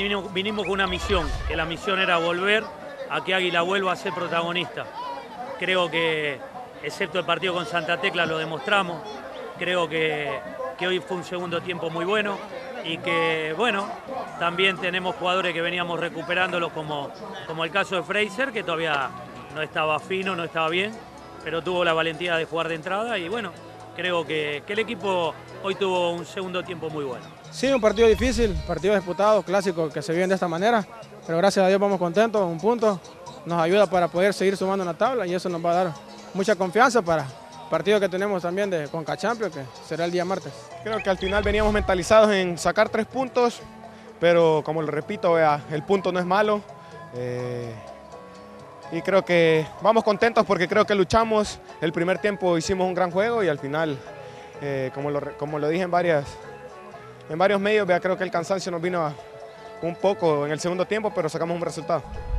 vinimos con una misión, que la misión era volver a que Águila vuelva a ser protagonista. Creo que, excepto el partido con Santa Tecla, lo demostramos. Creo que hoy fue un segundo tiempo muy bueno y que, bueno, también tenemos jugadores que veníamos recuperándolos, como el caso de Fraser, que todavía no estaba fino, no estaba bien, pero tuvo la valentía de jugar de entrada y, bueno, creo que el equipo hoy tuvo un segundo tiempo muy bueno. Sí, un partido difícil, partido disputado, clásico, que se viven de esta manera, pero gracias a Dios vamos contentos, un punto nos ayuda para poder seguir sumando en la tabla y eso nos va a dar mucha confianza para el partido que tenemos también de Conca Champions, que será el día martes. Creo que al final veníamos mentalizados en sacar 3 puntos, pero como lo repito, vea, el punto no es malo. Y creo que vamos contentos porque creo que luchamos, el primer tiempo hicimos un gran juego y al final, como lo dije en varios medios, vea, creo que el cansancio nos vino un poco en el segundo tiempo, pero sacamos un resultado.